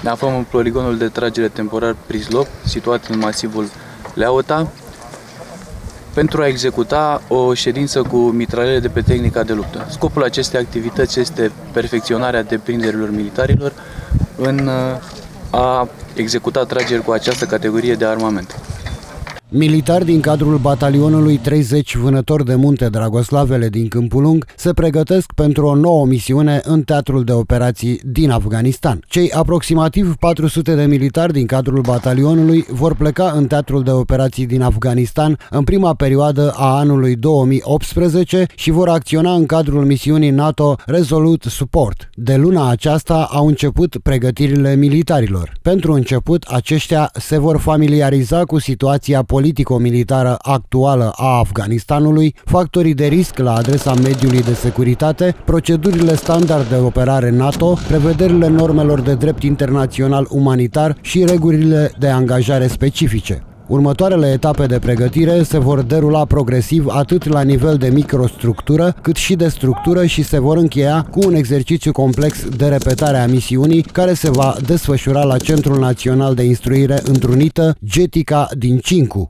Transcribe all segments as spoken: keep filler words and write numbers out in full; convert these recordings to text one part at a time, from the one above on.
Ne aflăm în poligonul de tragere temporar Prizlop, situat în masivul Leauta, pentru a executa o ședință cu mitraliere de pe tehnica de luptă. Scopul acestei activități este perfecționarea deprinderilor militarilor în a executa trageri cu această categorie de armament. Militari din cadrul batalionului treizeci Vânători de Munte Dragoslavele din Câmpul Lung se pregătesc pentru o nouă misiune în teatrul de operații din Afganistan. Cei aproximativ patru sute de militari din cadrul batalionului vor pleca în teatrul de operații din Afganistan în prima perioadă a anului două mii optsprezece și vor acționa în cadrul misiunii NATO Resolute Support. De luna aceasta au început pregătirile militarilor. Pentru început, aceștia se vor familiariza cu situația politică politico-militară actuală a Afganistanului, factorii de risc la adresa mediului de securitate, procedurile standard de operare NATO, prevederile normelor de drept internațional umanitar și regulile de angajare specifice. Următoarele etape de pregătire se vor derula progresiv atât la nivel de microstructură, cât și de structură și se vor încheia cu un exercițiu complex de repetare a misiunii, care se va desfășura la Centrul Național de Instruire Întrunită Getica din Cincu.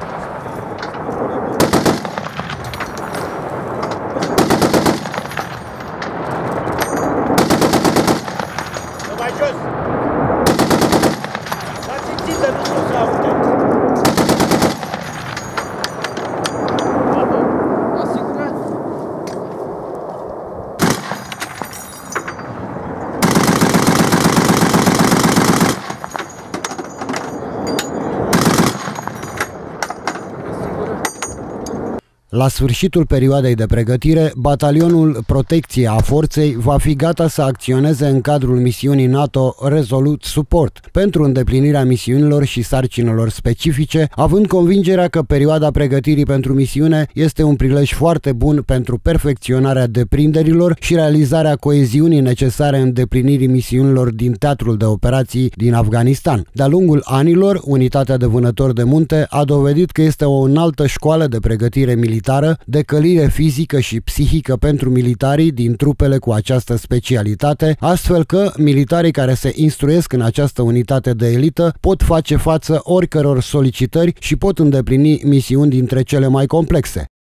La sfârșitul perioadei de pregătire, batalionul Protecție a Forței va fi gata să acționeze în cadrul misiunii NATO Resolute Support pentru îndeplinirea misiunilor și sarcinilor specifice, având convingerea că perioada pregătirii pentru misiune este un prilej foarte bun pentru perfecționarea deprinderilor și realizarea coeziunii necesare îndeplinirii misiunilor din teatrul de operații din Afganistan. De-a lungul anilor, unitatea de vânători de munte a dovedit că este o înaltă școală de pregătire militară, de călire fizică și psihică pentru militarii din trupele cu această specialitate, astfel că militarii care se instruiesc în această unitate de elită pot face față oricăror solicitări și pot îndeplini misiuni dintre cele mai complexe.